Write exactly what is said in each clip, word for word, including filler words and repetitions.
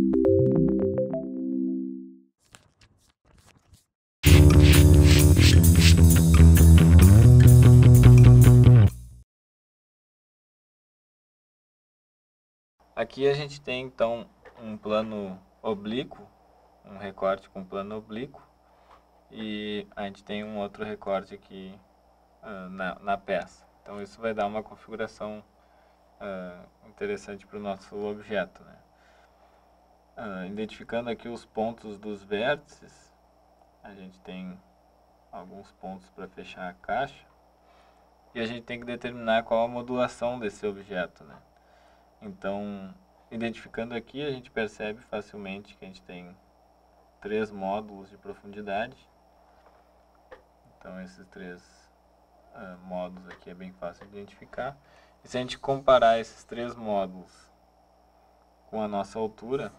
Aqui a gente tem então um plano oblíquo, um recorte com plano oblíquo, e a gente tem um outro recorte aqui uh, na, na peça. Então isso vai dar uma configuração uh, interessante para o nosso objeto, né? Uh, identificando aqui os pontos dos vértices, a gente tem alguns pontos para fechar a caixa, e a gente tem que determinar qual a modulação desse objeto, né? Então, identificando aqui, a gente percebe facilmente que a gente tem três módulos de profundidade. Então, esses três uh, módulos aqui é bem fácil de identificar. E se a gente comparar esses três módulos com a nossa altura,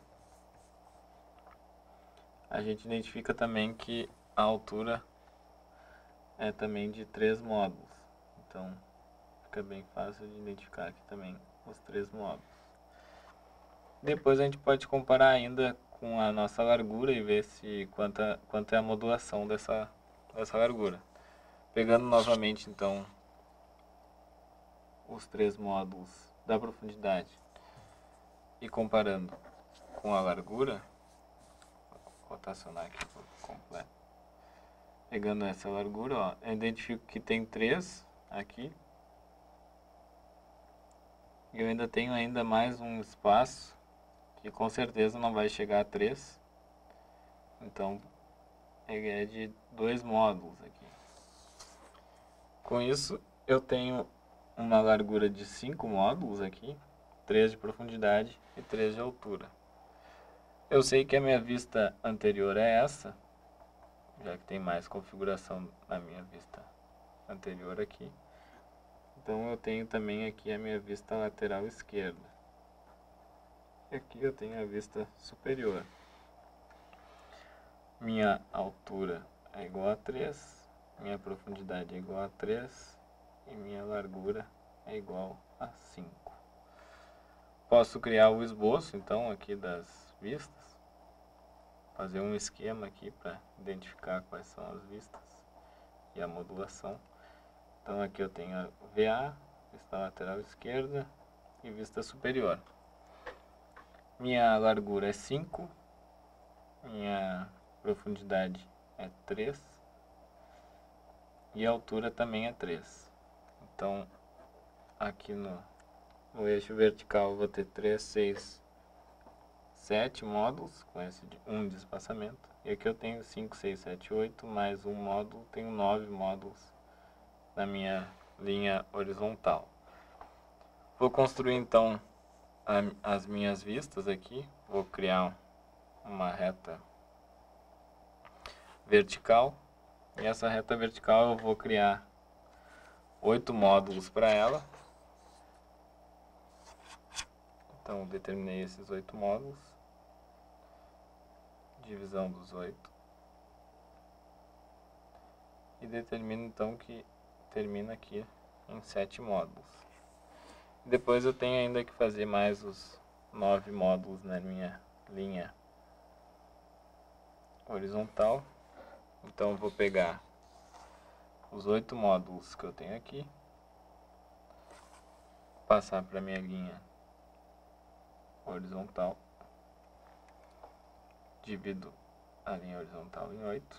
a gente identifica também que a altura é também de três módulos. Então, fica bem fácil de identificar aqui também os três módulos. Depois a gente pode comparar ainda com a nossa largura e ver se quanta, quanto é a modulação dessa, dessa largura. Pegando novamente então os três módulos da profundidade e comparando com a largura, vou rotacionar aqui por completo. Pegando essa largura, ó, eu identifico que tem três aqui. E eu ainda tenho ainda mais um espaço que com certeza não vai chegar a três. Então, ele é de dois módulos aqui. Com isso, eu tenho uma largura de cinco módulos aqui, três de profundidade e três de altura. Eu sei que a minha vista anterior é essa, já que tem mais configuração na minha vista anterior aqui. Então, eu tenho também aqui a minha vista lateral esquerda. E aqui eu tenho a vista superior. Minha altura é igual a três, minha profundidade é igual a três e minha largura é igual a cinco. Posso criar o esboço então aqui das vistas, fazer um esquema aqui para identificar quais são as vistas e a modulação. Então aqui eu tenho a V A, vista lateral esquerda e vista superior. Minha largura é cinco, minha profundidade é três e a altura também é três. Então, aqui no, no eixo vertical eu vou ter três, seis, sete módulos com esse um de espaçamento. E aqui eu tenho cinco, seis, sete, oito, mais um módulo, tenho nove módulos na minha linha horizontal. Vou construir então a, as minhas vistas aqui. Vou criar uma reta vertical, e essa reta vertical eu vou criar oito módulos para ela. Então determinei esses oito módulos, divisão dos oito, e determino então que termina aqui em sete módulos. Depois eu tenho ainda que fazer mais os nove módulos na minha linha horizontal. Então eu vou pegar os oito módulos que eu tenho aqui, passar para a minha linha horizontal, divido a linha horizontal em oito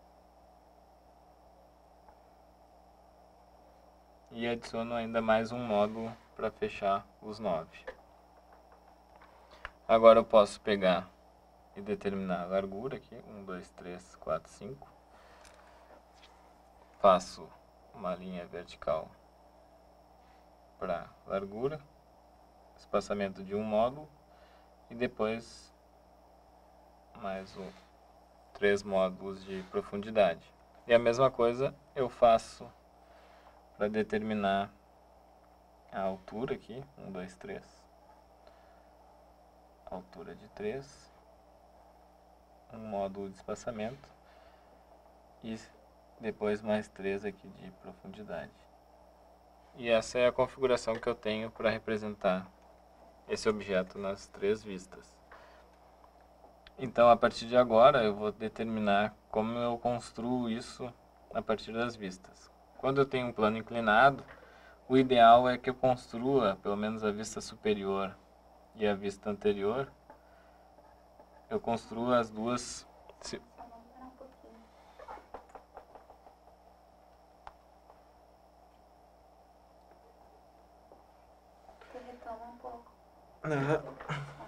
e adiciono ainda mais um módulo para fechar os nove. Agora eu posso pegar e determinar a largura aqui, um, dois, três, quatro, cinco. Faço uma linha vertical para largura, espaçamento de um módulo e depois mais um, três módulos de profundidade. E a mesma coisa eu faço para determinar a altura aqui, um, dois, três. Altura de três, um módulo de espaçamento e depois mais três aqui de profundidade. E essa é a configuração que eu tenho para representar esse objeto nas três vistas. Então, a partir de agora, eu vou determinar como eu construo isso a partir das vistas. Quando eu tenho um plano inclinado, o ideal é que eu construa pelo menos a vista superior e a vista anterior. Eu construo as duas... Se... Tu retoma um pouco. Uhum.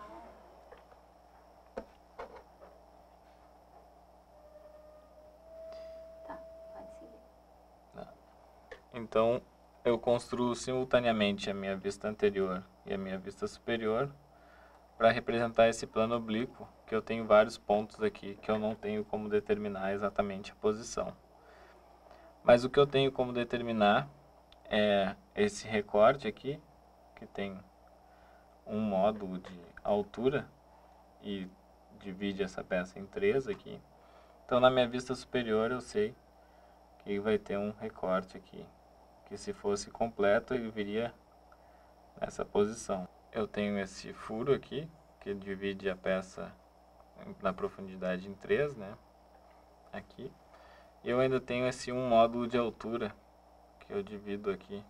Então, eu construo simultaneamente a minha vista anterior e a minha vista superior para representar esse plano oblíquo, que eu tenho vários pontos aqui que eu não tenho como determinar exatamente a posição. Mas o que eu tenho como determinar é esse recorte aqui, que tem um módulo de altura e divide essa peça em três aqui. Então, na minha vista superior, eu sei que vai ter um recorte aqui, que se fosse completo, ele viria nessa posição. Eu tenho esse furo aqui, que divide a peça na profundidade em três, né? Aqui. E eu ainda tenho esse um módulo de altura, que eu divido aqui.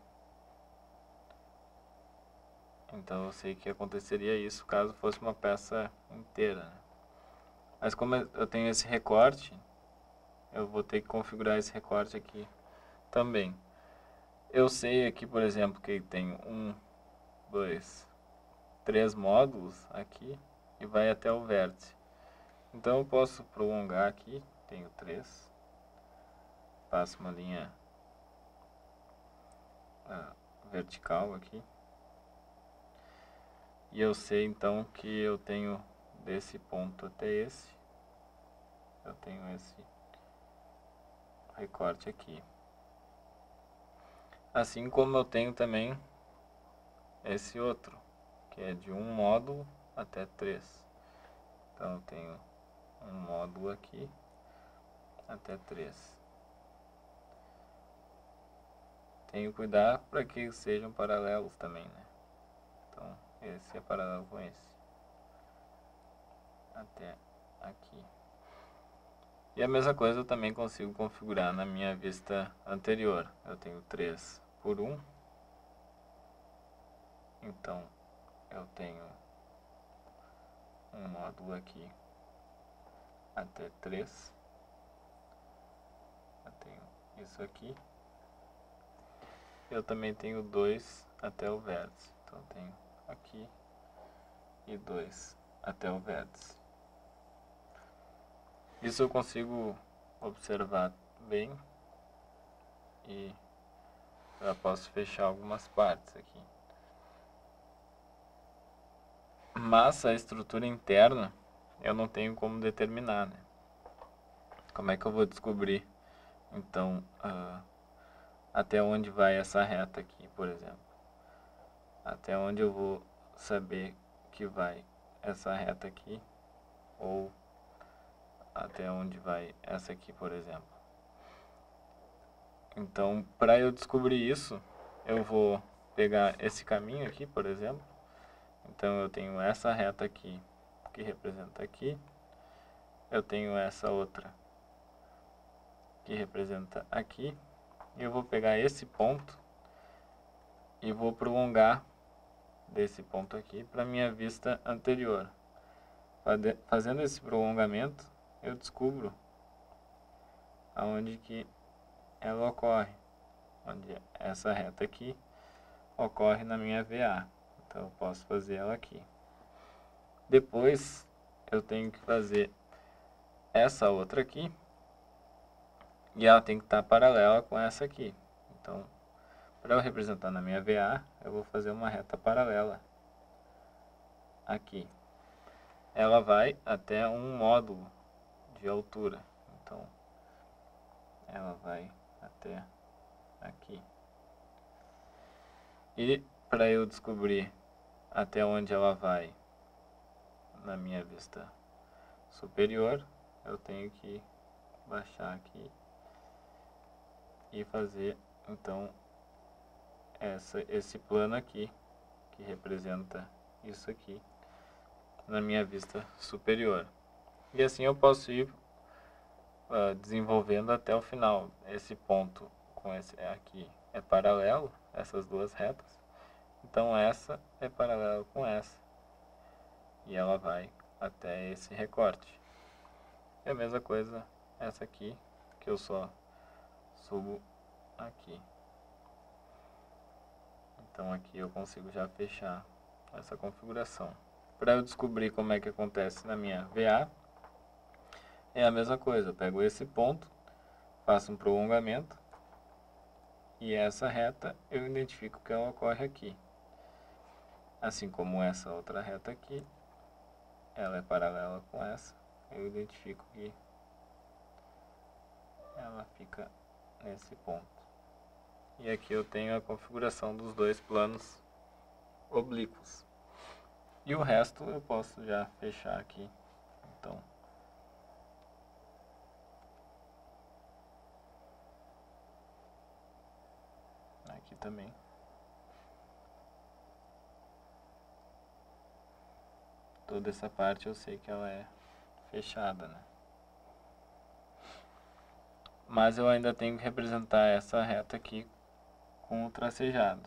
Então eu sei que aconteceria isso caso fosse uma peça inteira, né? Mas como eu tenho esse recorte, eu vou ter que configurar esse recorte aqui também. Eu sei aqui, por exemplo, que tem um, dois, três módulos aqui e vai até o vértice. Então eu posso prolongar aqui, tenho três, passo uma linha ah, vertical aqui. E eu sei então que eu tenho desse ponto até esse, eu tenho esse recorte aqui. Assim como eu tenho também esse outro, que é de um módulo até três. Então eu tenho um módulo aqui até três. Tenho que cuidar para que sejam paralelos também, né? Então esse é paralelo com esse. Até aqui. E a mesma coisa eu também consigo configurar na minha vista anterior. Eu tenho três por um. Então eu tenho um módulo aqui até três. Eu tenho isso aqui. Eu também tenho dois até o vértice. Então eu tenho aqui e dois até o vértice. Isso eu consigo observar bem e já posso fechar algumas partes aqui. Mas a estrutura interna eu não tenho como determinar, né? Como é que eu vou descobrir, então, uh, até onde vai essa reta aqui, por exemplo? Até onde eu vou saber que vai essa reta aqui, ou até onde vai essa aqui, por exemplo? Então, para eu descobrir isso, eu vou pegar esse caminho aqui, por exemplo. Então, eu tenho essa reta aqui, que representa aqui. Eu tenho essa outra, que representa aqui. E eu vou pegar esse ponto e vou prolongar desse ponto aqui para minha vista anterior. Fazendo esse prolongamento, eu descubro aonde que ela ocorre, onde essa reta aqui ocorre na minha V A. Então eu posso fazer ela aqui. Depois eu tenho que fazer essa outra aqui e ela tem que estar paralela com essa aqui. Então, para eu representar na minha V A, eu vou fazer uma reta paralela aqui. Ela vai até um módulo de altura. Então, ela vai até aqui. E para eu descobrir até onde ela vai na minha vista superior, eu tenho que baixar aqui e fazer então essa, esse plano aqui, que representa isso aqui, na minha vista superior. E assim eu posso ir uh, desenvolvendo até o final. Esse ponto com esse aqui é paralelo, essas duas retas. Então essa é paralela com essa. E ela vai até esse recorte. E a mesma coisa essa aqui, que eu só subo aqui. Então aqui eu consigo já fechar essa configuração. Para eu descobrir como é que acontece na minha V A, é a mesma coisa. Eu pego esse ponto, faço um prolongamento e essa reta eu identifico que ela ocorre aqui. Assim como essa outra reta aqui, ela é paralela com essa, eu identifico que ela fica nesse ponto. E aqui eu tenho a configuração dos dois planos oblíquos. E o resto eu posso já fechar aqui. Então, aqui também. Toda essa parte eu sei que ela é fechada, né? Mas eu ainda tenho que representar essa reta aqui com o tracejado.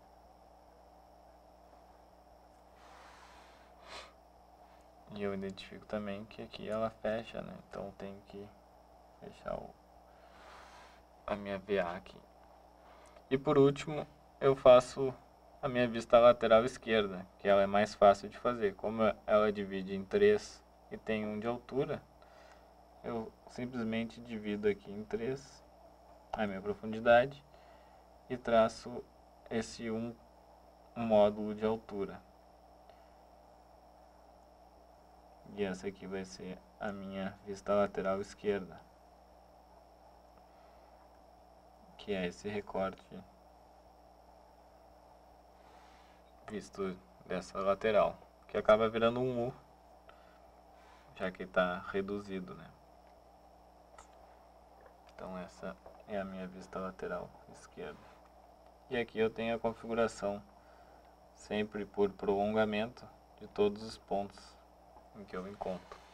E eu identifico também que aqui ela fecha, né? Então eu tenho que fechar o, a minha V A aqui. E por último, eu faço a minha vista lateral esquerda, que ela é mais fácil de fazer. Como ela divide em três e tem um de altura, eu simplesmente divido aqui em três a minha profundidade e traço esse um, um módulo de altura. E essa aqui vai ser a minha vista lateral esquerda, que é esse recorte visto dessa lateral, que acaba virando um U, já que está reduzido, né? Então essa é a minha vista lateral esquerda. E aqui eu tenho a configuração sempre por prolongamento de todos os pontos em que eu encontro.